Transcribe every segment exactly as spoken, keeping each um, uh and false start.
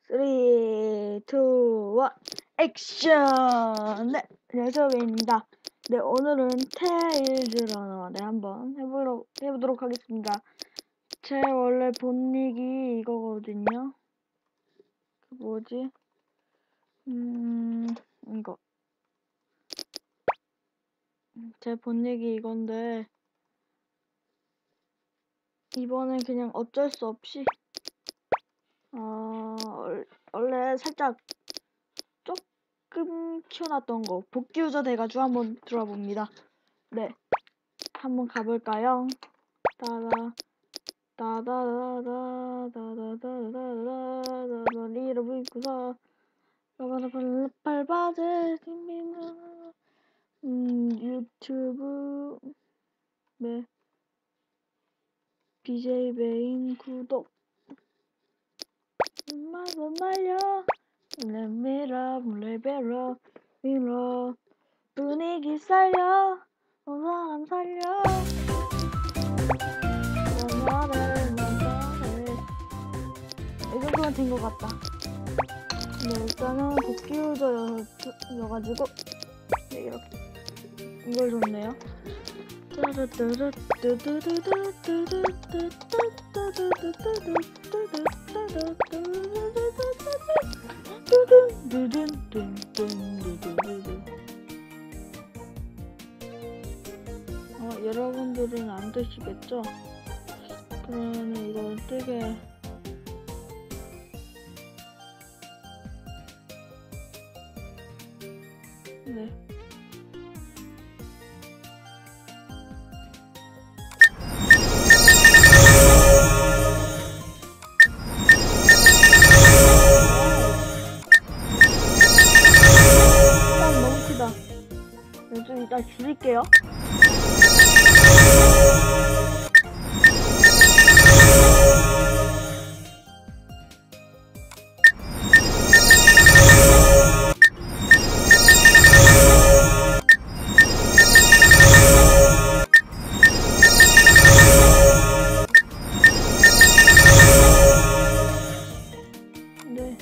쓰리, 투, 원, 액션! 네, 안녕하세요, 웨인입니다. 네, 오늘은 테일즈 러너, 네, 한번 해보러, 해보도록 하겠습니다. 제 원래 본닉이 이거거든요. 그 뭐지? 음, 이거. 제 본닉이 이건데, 이번엔 그냥 어쩔 수 없이, 어, 원래 살짝 조금 키워놨던 거, 복귀 유저 돼가지고 한번 들어봅니다. 네, 한번 가볼까요? 따라 따다다다다다다다다다다다 리를 입고서 발바지 뒷미는 음 유튜브 네 비제이 메인 구독 음악은 날려 레미라 레벨업 밀어 분위기 살려 온 사람 살려 이 정도면 된 것 같다. 네, 일단은 복귀 유저여가지고 네, 이렇게 이걸 줬네요. 어, 여러분들은 안 되시겠죠? 그러면 이걸 뜨게 네. 땀 너무 크다. 좀 이따 줄일게요. 네.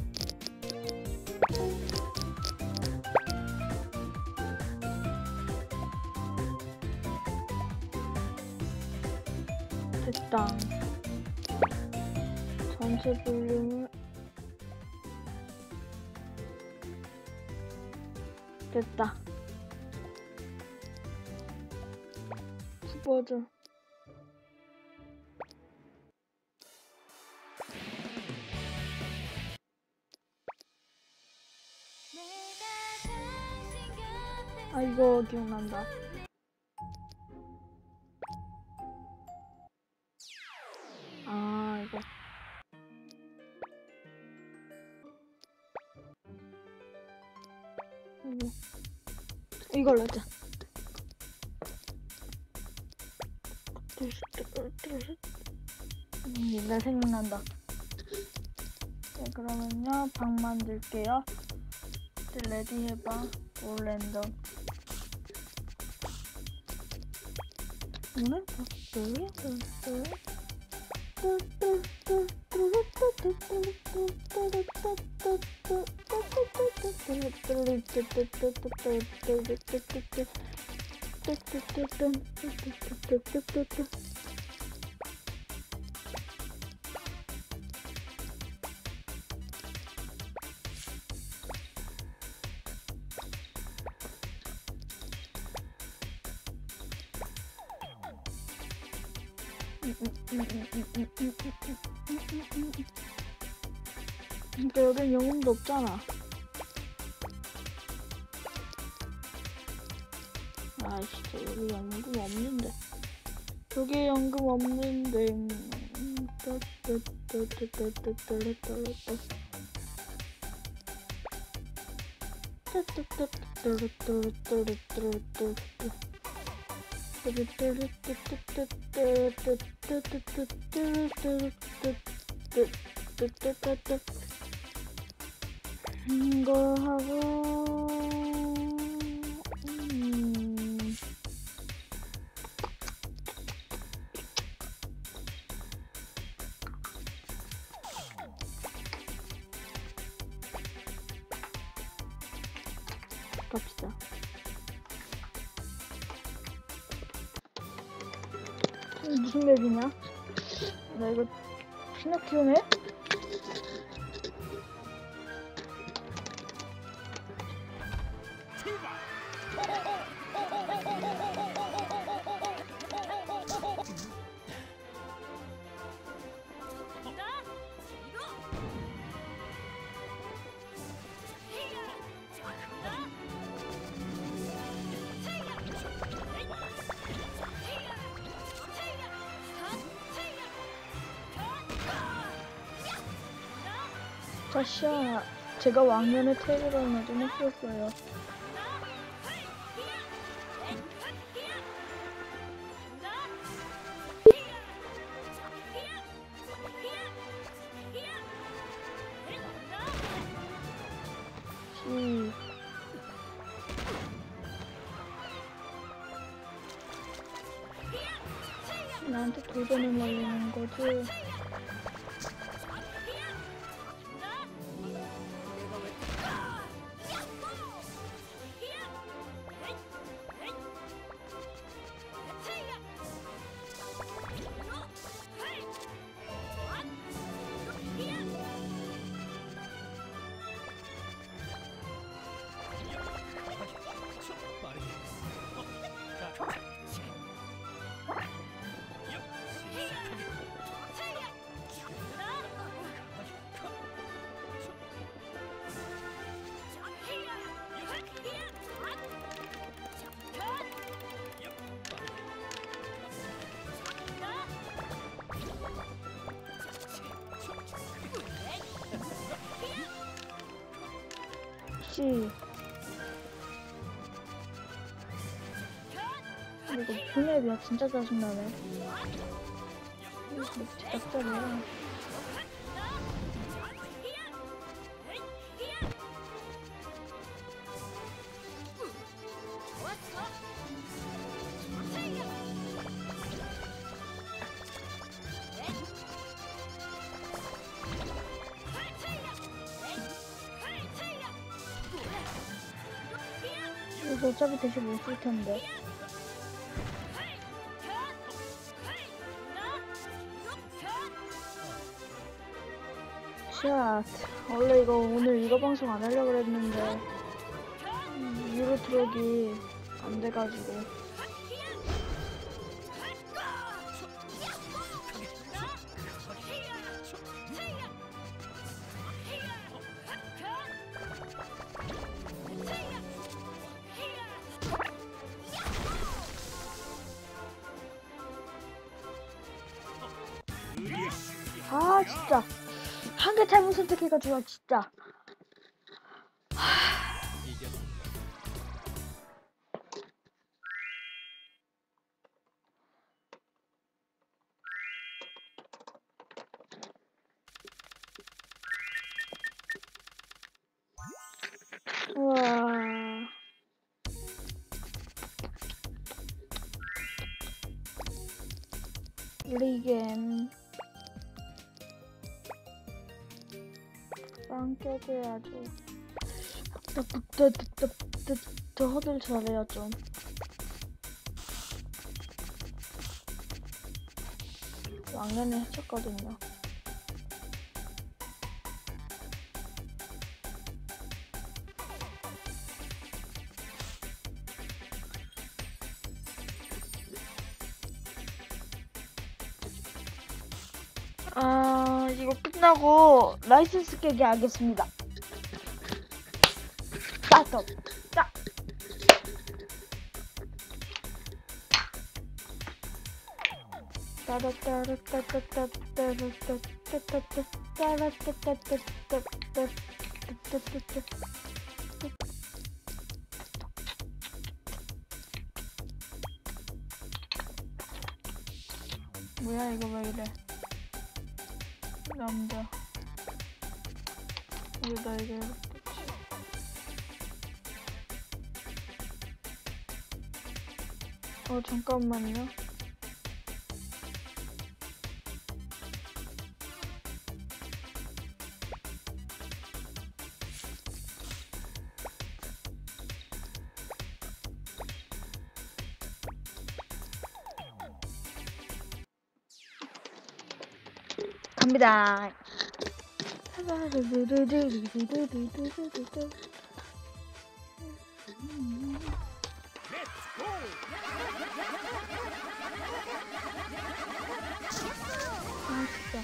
됐다. 전체 볼륨을 됐다. 버전 아 이거 기억난다. 아 이거 이거 이걸로 하자. 음, 옛날 생각난다. 네, 그러면요 방 만들게요. 레디 해봐. 올 랜덤. 오늘 근데 여긴 영웅도 없잖아. 아이씨, 여기 연금 없는데. 여기 연금 없는데. 이거 하고 음. 갑시다. 음, 무슨 맵이냐? 나 이거 피노키오네? 자샤, 제가 왕년의 테일러는 좀 했었어요. 시. 나한테 도전을 날리는 거지. 씨. 이거 무슨 앱이야? 진짜 짜증나네. 이거 제작자리야. 이거 어차피 대신 못 쓸 텐데. 샷. 원래 이거 오늘 이거 방송 안 하려고 그랬는데 음, 유로 트럭이 안 돼가지고. 아 진짜 한 개 잘못 선택해가지고 진짜. 우와. 리겐 빵 껴줘야죠. 더 허들 잘해요 좀. 왕년에 해쳤거든요. 아 이거 끝나고 라이센스 깨기 하겠습니다. 스타트. 딱. 뭐야 이거 왜 이래? 남자. 왜 나에게 이렇게 어 잠깐만요. 갑니다. 아 진짜.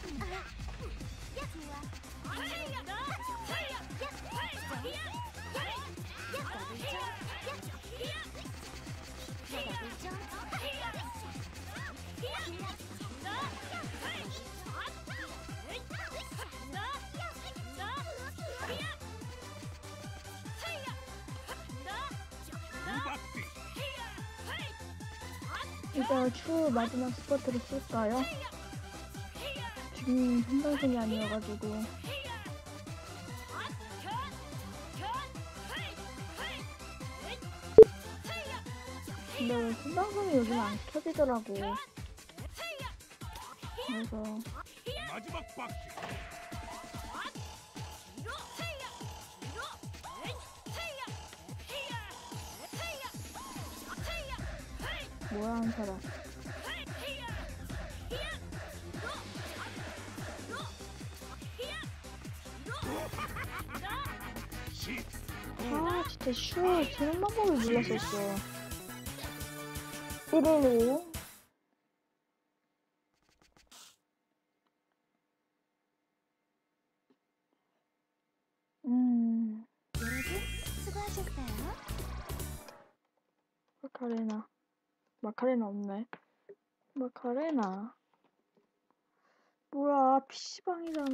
이따가 추후 마지막 스포트를 쓸까요? 지금 생방송이 아니어가지고. 근데 왜 생방송이 요즘 안 켜지더라고. 그래서 마지막 바퀴. 뭐야 한 사람. 아 진짜 슈 저런 방법을 몰랐었어. 일일오. 음 여러분 수고하셨어요. 마카레나. 마카레나 없네. 마카레나. 뭐야 피시방이잖아.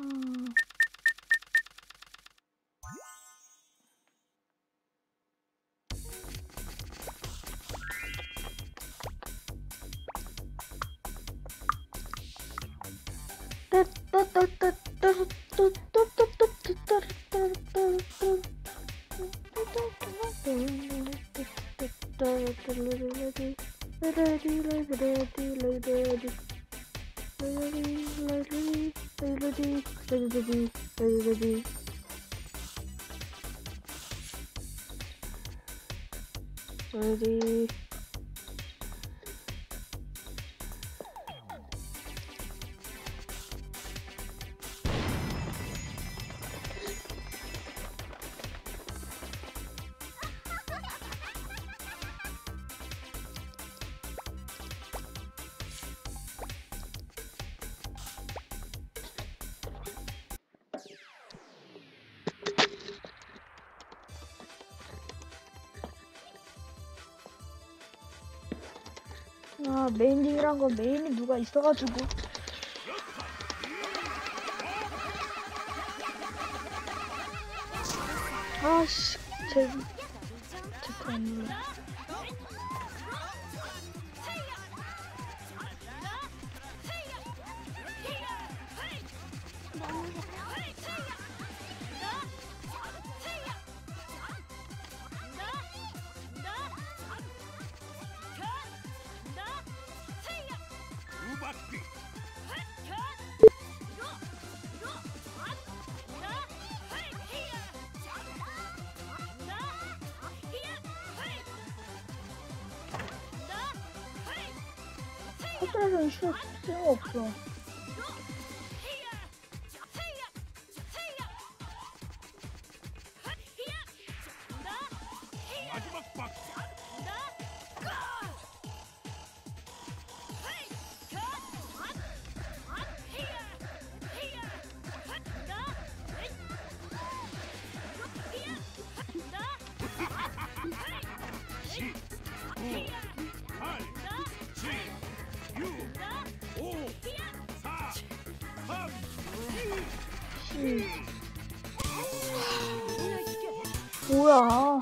ready. 아 메인링이란 건 메인이 누가 있어가지고. 아씨 제 제트 안 눌러. 두 바퀴. 호텔에서는 슈 쓸모없어. 마지막 바퀴. 십, 구, 팔, 칠, 육, 오, 사, 삼, 씨. 뭐야?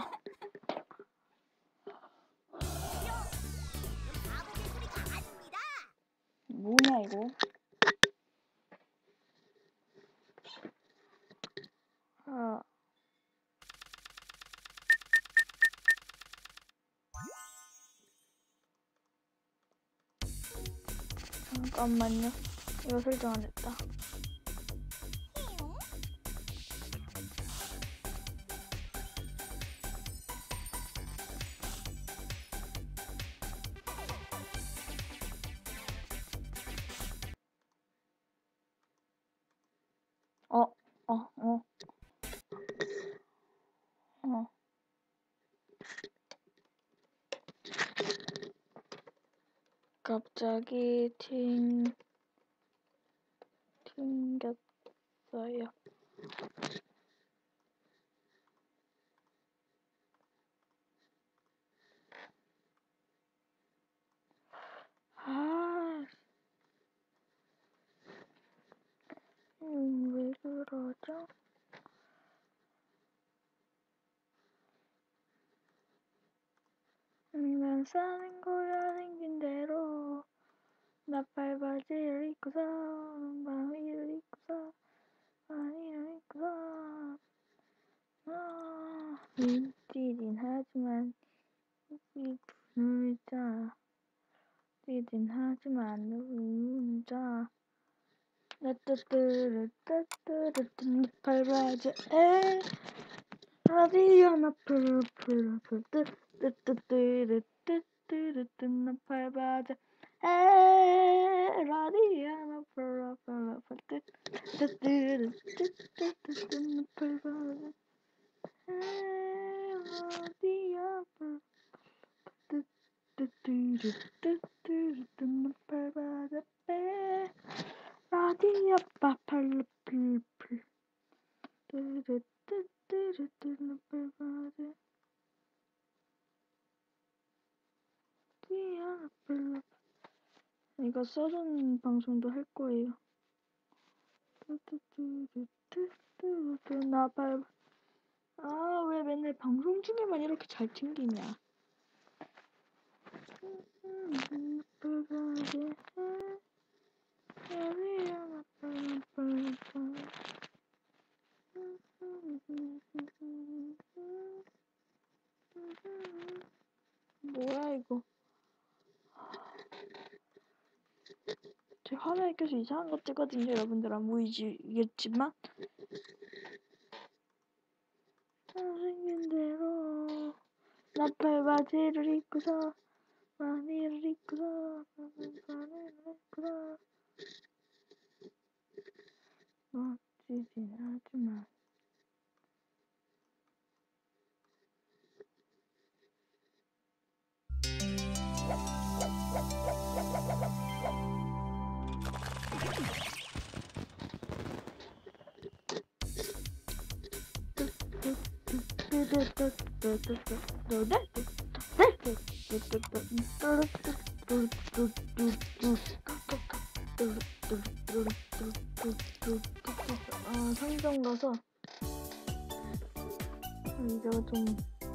뭐냐 이거? 아. 잠깐만요. 이거 설정 안 했다. 갑자기 튕, 튕겼어요. 아, 음, 왜 그러죠? 난 사는 거야 생긴 대로 나팔바지를 입고서 바위를 입고서 바위를 입고서 아, 찌진 하지만 이 눈을 짜 찌진 하지만 눈을 짜 따따뚜루따뚜루뚜 나팔바지에 라디오 나풀풀풀 뜨뜨뜨르뜨뜨르뜨 나팔바지 에 라디오 나풀풀풀 뜨뜨르뜨뜨르뜨 나팔바지 에 라디오 뜨뜨르뜨뜨르뜨 나팔바지 에 라디오 빠팔풀풀 뜨르뜨뜨르뜨 나팔바지 이거 써준 방송도 할 거예요. 나발 아, 왜 맨날 방송 중에만 이렇게 잘 튕기냐? 뭐야 이거? 제 화면에 계속 이상한 거 뜨거든요. 여러분들 안 보이시겠지만 생긴 대로 나팔바지를 입고서 바지를 입고서 바지를 입고서 멋지진 하지만 아, 상점 가서 이거 좀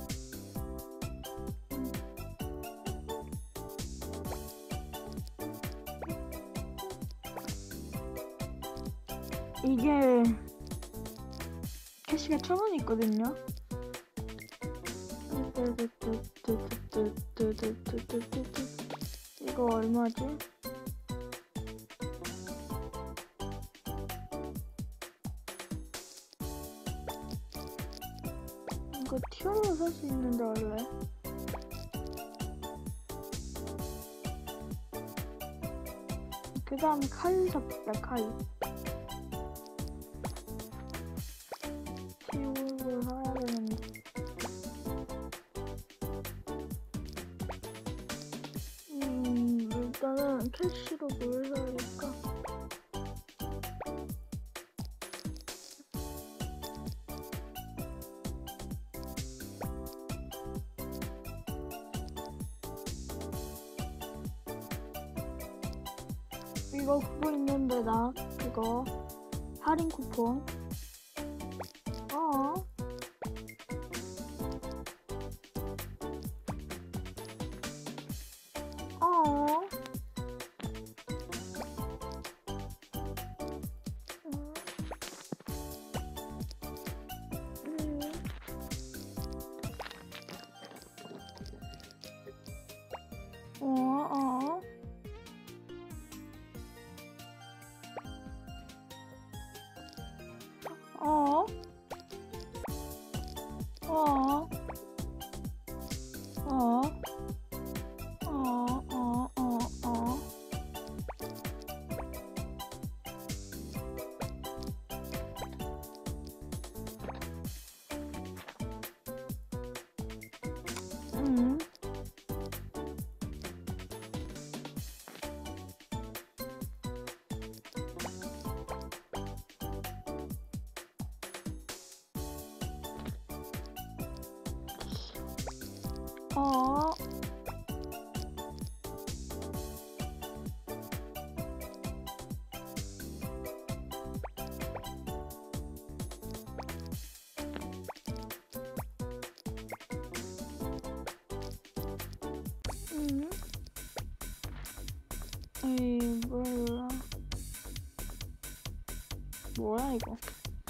이게 캐시가 천 원 있거든요. 이거 얼마지? 이거 티어로 살 수 있는데 원래 그 다음에 카이 삽시다. 카이 티어를 사야 되는데 음 일단은 캐시로 뭘 사야 될까? 이거 그거 있는데 나 그거 할인 쿠폰 어 어 음. 어, 어. 어? 어? 어? 어? 어? 어? 어? 음. 어. 음. 에이, 몰라. 뭐야, 이거.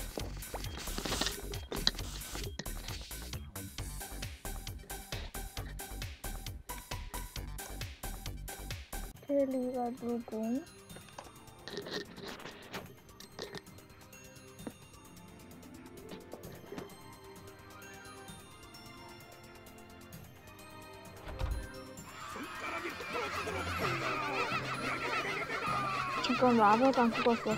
켈리가 누구? 손가락이 부러지도록 잠깐만, 아무도 안 죽었어.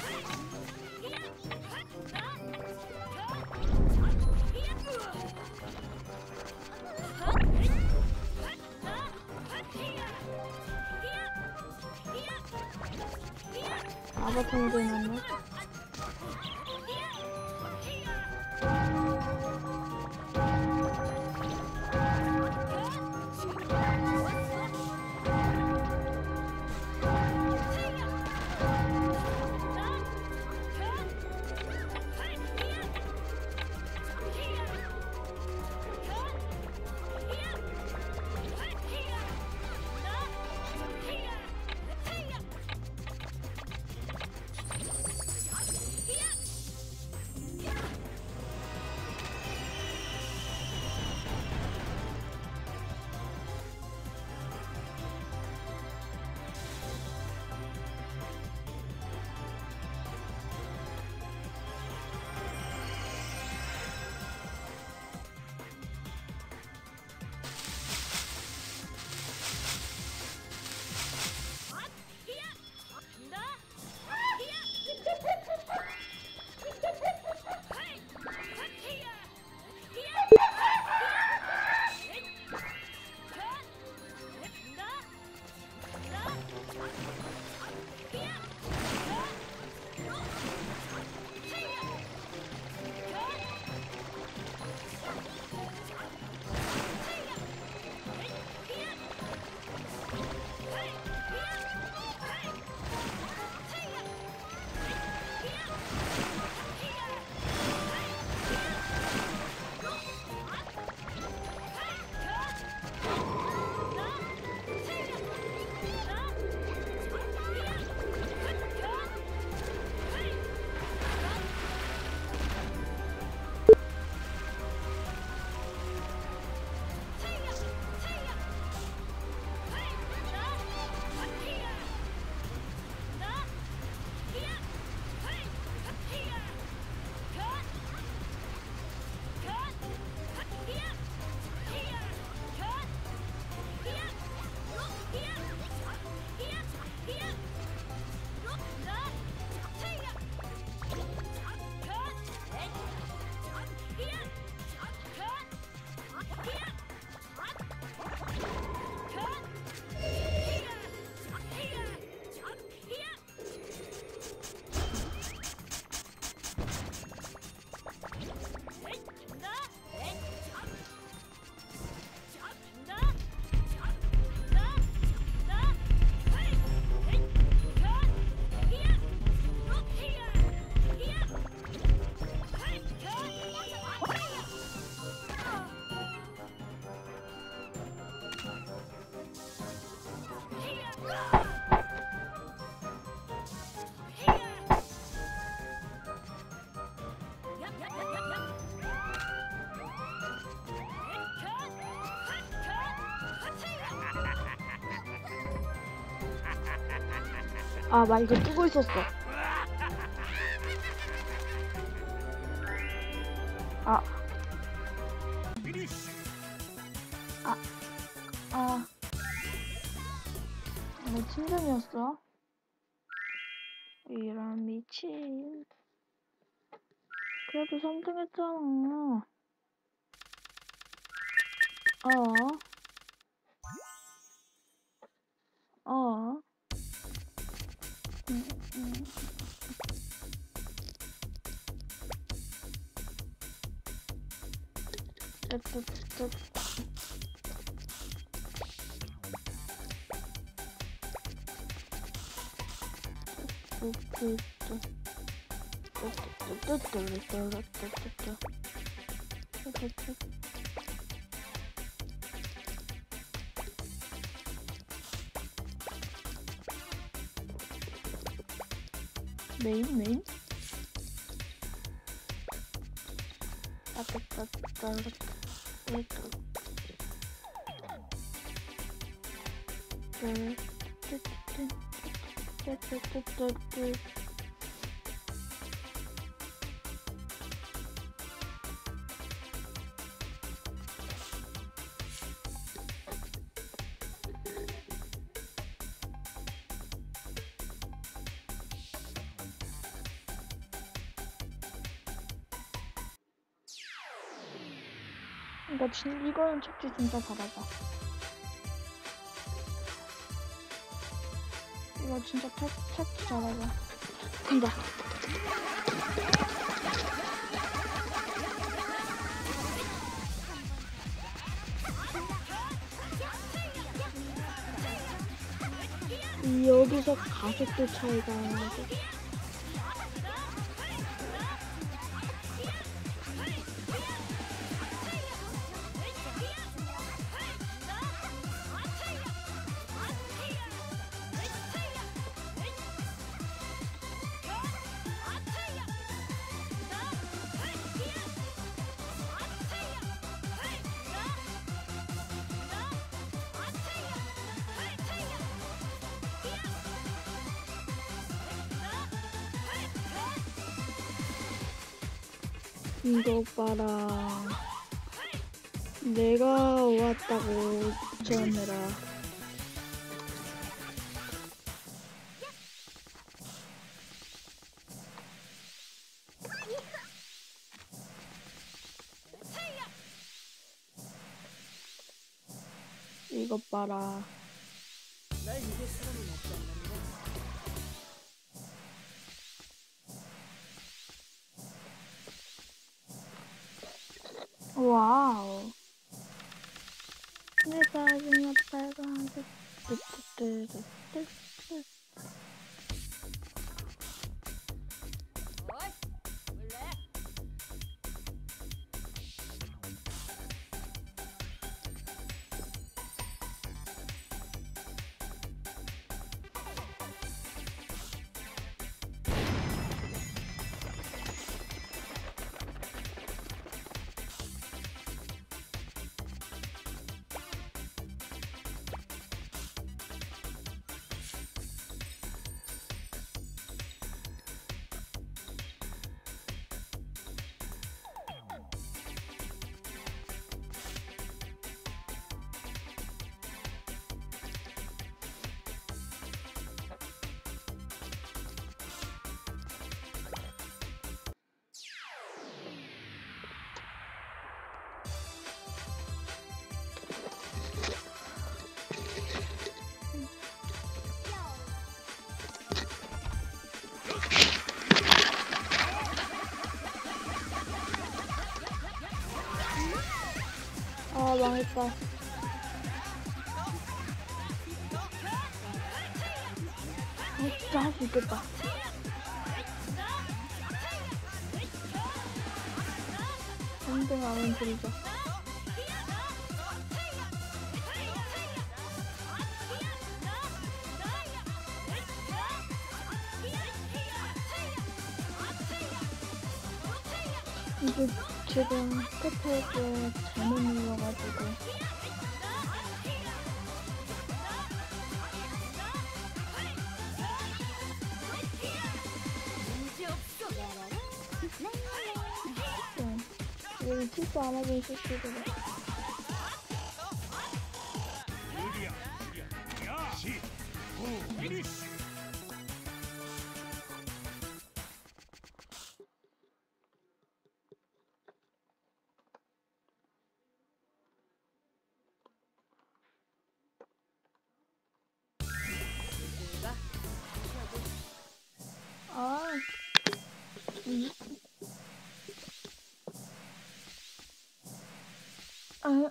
아바타는 되었네. 아, 나 이거 뜨고 있었어. 아, 피니쉬. 아, 아. 이거 침전이었어? 이런 미친. 그래도 삼 등 했잖아. 어? 어? 음, 음. 쯧쯧쯧. 메인 메인 이거 진 이거는 착지 진짜 잘하다. 이거 진짜 착 착지 잘하다. 간다. 여기서 가속도 차이가 나고. 이거 봐라. 내가 왔다고 전해라. 이것 봐라. 날 이길 사람은 없지 않나? 와우. 내 사진이 빨간색. 뜨뜨뜨뜨뜨. 아, 망했다. 진짜 할 수 있겠다. 삼 등 하면 들죠. 이게 지금 스태프에 잘못 눌러가지고 네. 여기 실수 안 하긴 실수더라. 유리야, 야, 시, 구, 피니시. 아, 음. 아,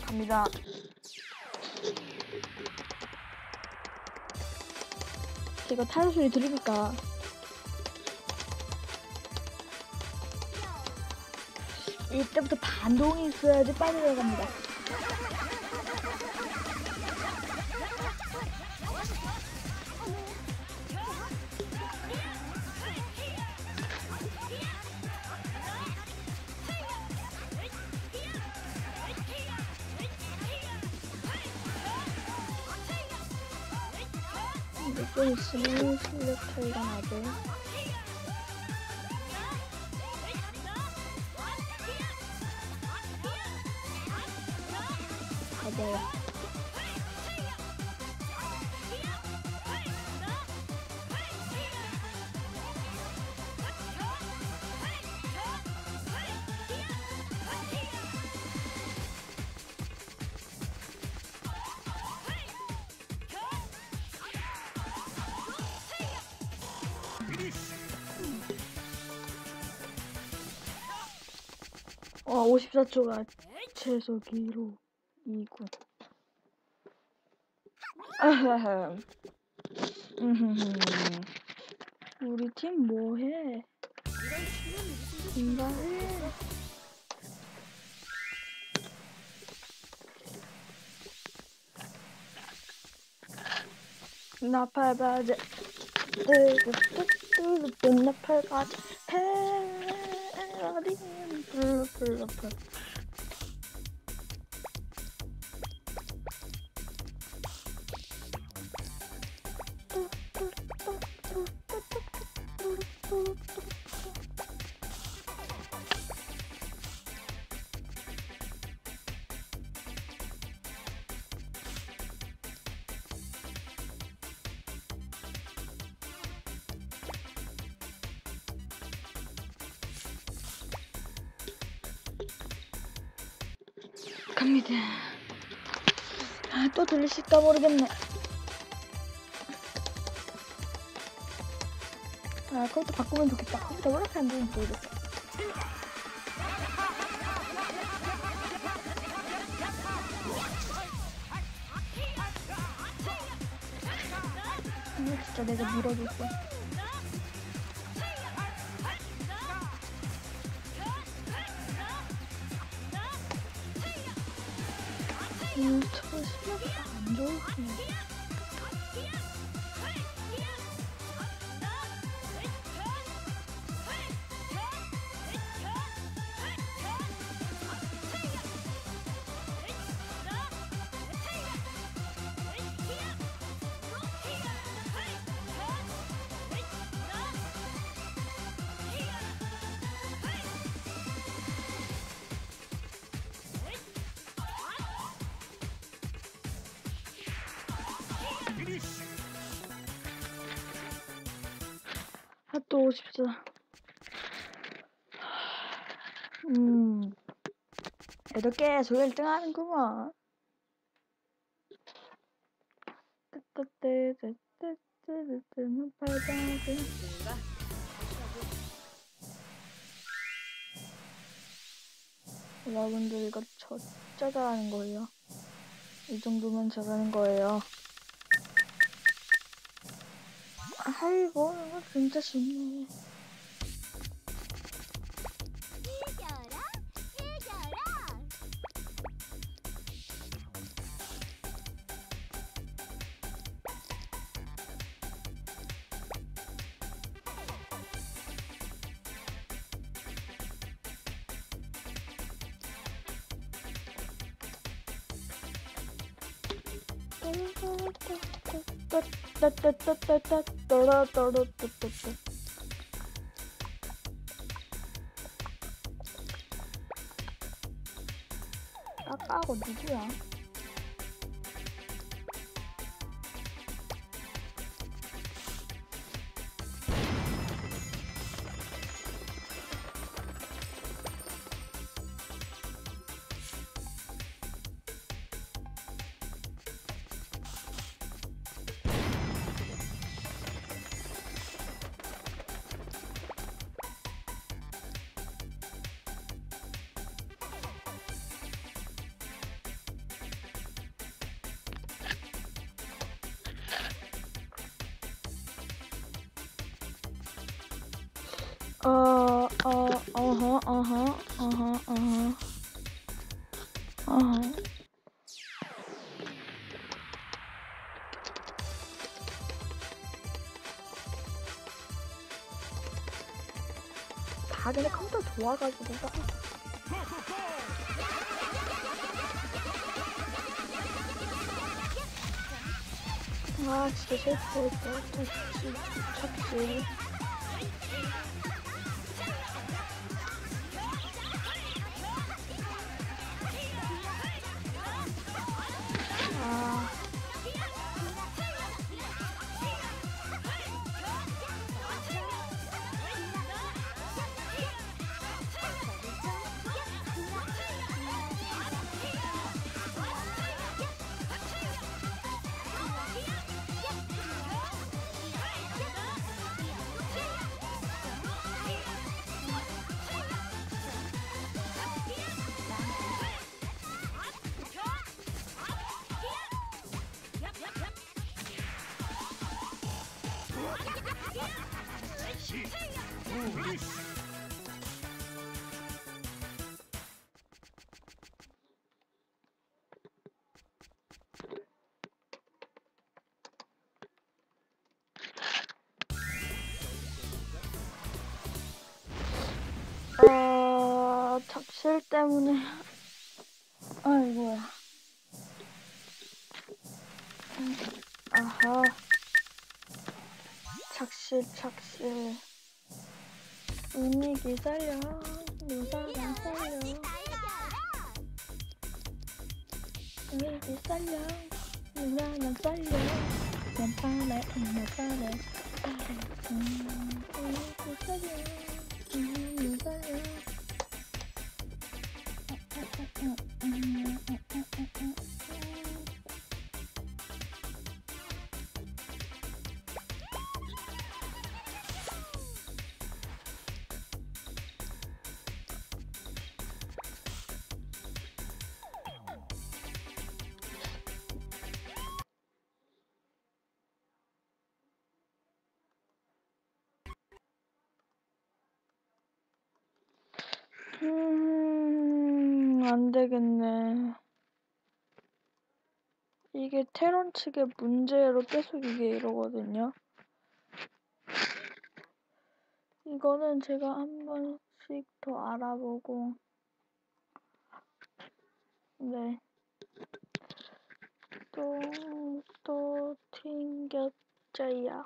갑니다. 제가 타요 소리 들으니까 이때부터 반동이 있어야지 빨리 내려갑니다. 좀 있으면 실력 차이가 나죠. 맞아요. 어, 오십사 초가 최소 기록 이군. 아하하. 음흠흠. 우리 팀 뭐해? 인간해. 나팔바지. 뜨뜨뜨뜨뜨 나팔바지. 헤어리는 불불불. 갑니다. 아, 또 들리실까 모르겠네. 아, 그것도 바꾸면 좋겠다. 컴퓨터 왜 이렇게 안 되는지 모르겠어. 이거 진짜 내가 밀어줬어. 음, 저 실력이 안 좋으시네. 아, 또 오십사. 음, 애들 계속 일 등 하는구먼. 뜨뜨뜨뜨뜨뜨뜨뜨 팔다지. 뭔가 여러분들 이거 저 진짜 잘하는 거예요. 이 정도면 잘하는 거예요. 아이고, 이거 진짜 쉽네. 이겨라 이겨라. 아까하고 누구야? 어, 어, 어허, 어허, 어허, 어허, 어허. 다 근데 컴퓨터 좋아가지고 막 아, 진짜 슬퍼했어. 착시, 착시. 아, 시, 구, 피니쉬. 어, 착실 때문에. 아이고야. 음, 아하. 착실, 착실. 분위기 살려. 누사랑 살려. 분위기 살려. 누사랑 살려. 왼팔에, 오른팔에. 음, 분위기 살려. 음, 누사랑. 음, 음, 음, 음, 음, 음, 음, 음. 음, 안 되겠네. 이게 테론 측의 문제로 계속 이게 이러거든요. 이거는 제가 한 번씩 더 알아보고, 네. 또, 또 튕겼죠요.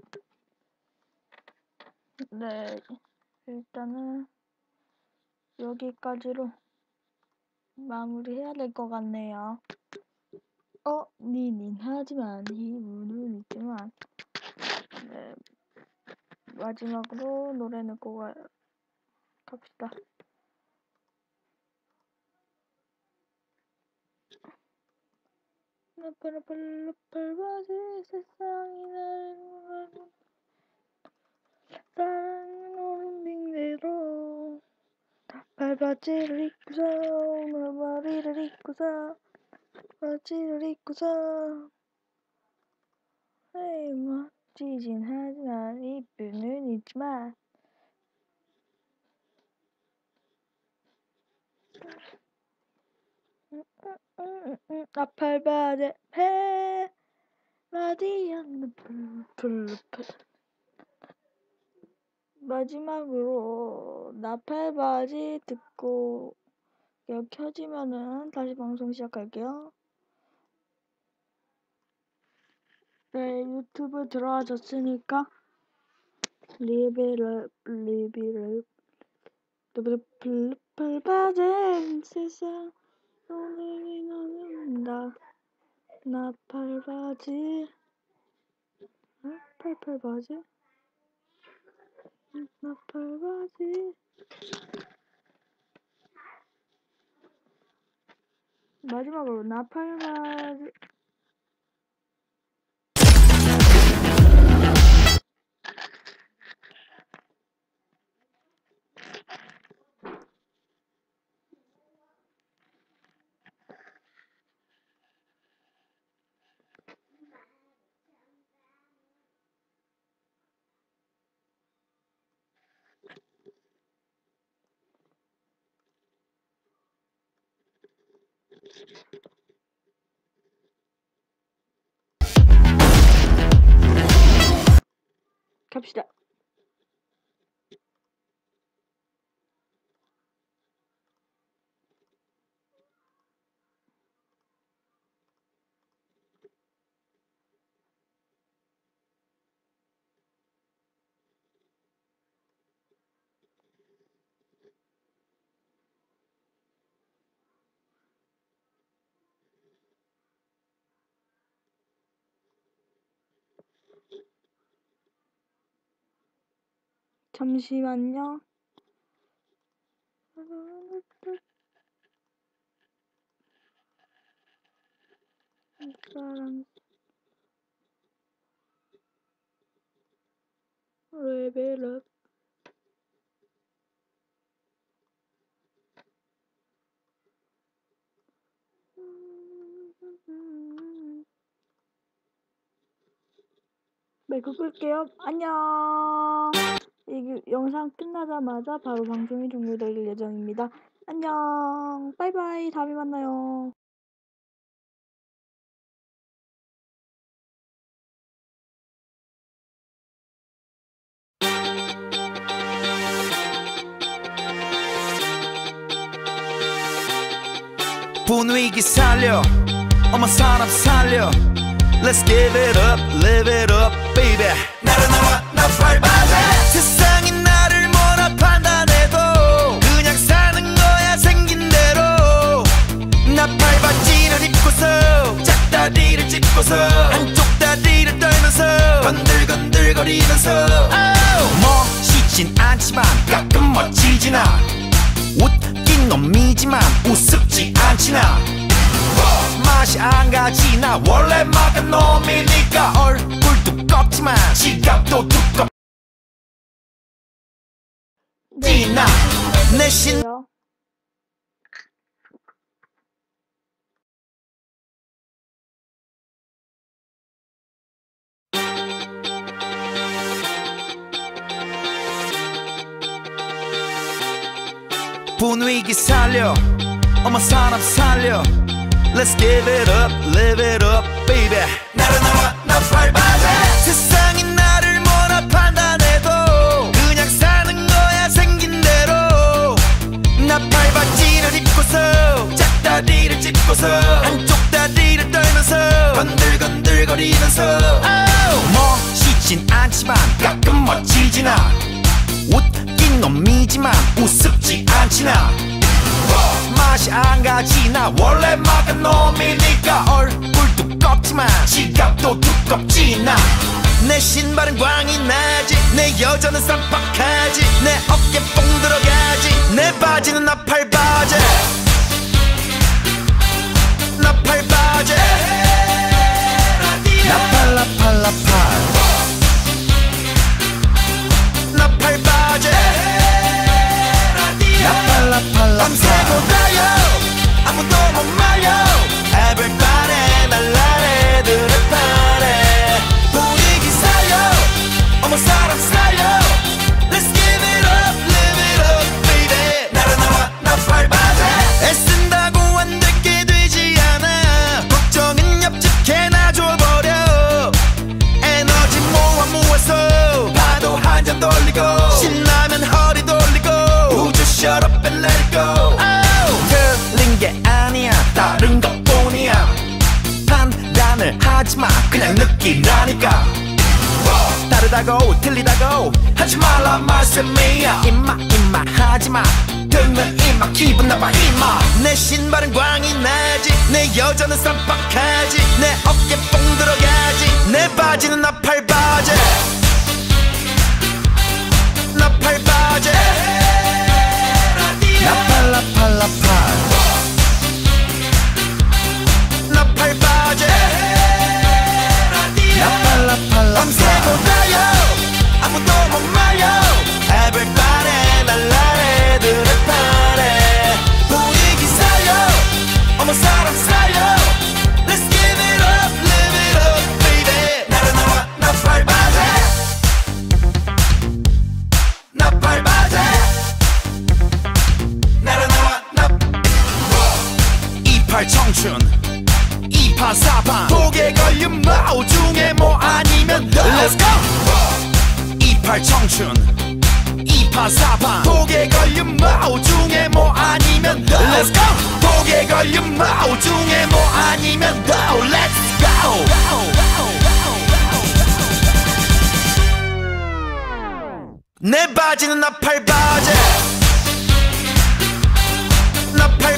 네. 일단은 여기까지로 마무리해야 될 것 같네요. 어, 니닌 하지만 이유는 있지만, 네. 마지막으로 노래 듣고 가, 갑시다. 나팔라팔라팔바지 세상이 나를 사랑하는 빙대로 발바지를 입고서 내 머리를 입고서 바지를 입고서 에이 멋지진 하지만 이쁘는 있지만 나팔바지 해 라디언 풀풀풀 마지막으로 나팔바지 듣고 이거 켜지면은 다시 방송 시작할게요. 네, 유튜브 들어와줬으니까 리뷰를 리뷰를 풀풀 받은 세상 오늘이 너는다 나팔바지 응? 팔팔바지 나팔바지 마지막으로 나팔바지 갑시다. 잠시만요. 사람 레벨업. 마이크 끌게요. 안녕. 이 영상 끝나자마자 바로 방송이 종료될 예정입니다. 안녕. 바이바이. 다음에 만나요. 분위기 살려 어머 사람 살려 Let's give it up, live it up, baby. 나른나와 나 밟아대. 세상이 나를 뭐라 판단해도 그냥 사는 거야 생긴 대로. 나 밟아지를 입고서 짝다리를 짚고서 한쪽 다리를 떨면서 건들건들거리면서 oh. 멋있진 않지만 가끔 멋지진 않아. 웃긴 놈이지만 우습지 않지나. 맛이 안 가지 나 원래 막은 놈이니까. 얼굴 두껍지만 지갑도 두껍지 나. 내신 요 분위기 살려 어머 사람 살려 Let's give it up, live it up, baby. 나른나와 나 밟아대. 세상이 나를 뭐라 판단해도 그냥 사는 거야 생긴 대로. 나 밟아지를 입고서 짝다리를 짚고서 한쪽 다리를 떨면서 건들건들거리면서 oh. 멋있진 않지만 가끔 멋지진 않아. 웃긴 놈이지만 우습지 않지나. 맛이 안 가지 나 원래 막은 놈이니까. 얼굴 두껍지만 지갑도 두껍지 나. 내 신발은 광이 나지 내 여자는 쌈박하지 내 어깨 뽕 들어가지 내 바지는 나팔바지 나팔바지 나팔라팔라팔 나팔바지 나팔라팔라팔 밤새고 달려 아무도 못 말려 Everybody 날라래 드랩하래 분위기 살려 어머 사람 살려 Let's give it up, live it up, baby. 나른나와 나 밟아대. 애쓴다고 안 되게 되지 않아. 걱정은 옆집게 놔줘버려. 에너지 모아 모아서 파도 한 잔 돌리고 신나면 허리 돌리고 우주 shut up and let it go. oh. 틀린 게 아니야 다른 것뿐이야. 판단을 하지마 그냥 느끼라니까. 다르다고 틀리다고 하지 말라 말씀이야. 임마 임마 하지마 듣는 임마 기분 나빠 임마. 내 신발은 광이 나지 내 여자는 쌈박하지 내 어깨 뽕 들어가지 내 바지는 나팔바지 나팔바지 나팔라팔라팔 나팔바지 나팔라팔라팔 밤새고 달려 아무도 못 말려 Everybody 날라래 드랩하래 분위기 살려 어머 사람 살려 Let's give it up, live it up, baby. 나른나와 나 밟아대. 나 밟아대. 나른나와 나 이팔 이팔 청춘 이판 사판 독에 걸린 뭐 중에 뭐 아니면 Let's go 이팔 청춘 이판 사판 독에 걸린 뭐 중에 뭐 아니면 Let's go 독에 걸린 뭐 중에 뭐 아니면 Let's go 내 바지는 나팔 바지 나팔